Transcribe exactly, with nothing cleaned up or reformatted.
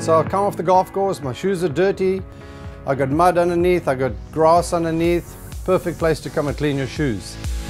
So I come off the golf course, my shoes are dirty, I got mud underneath, I got grass underneath. Perfect place to come and clean your shoes.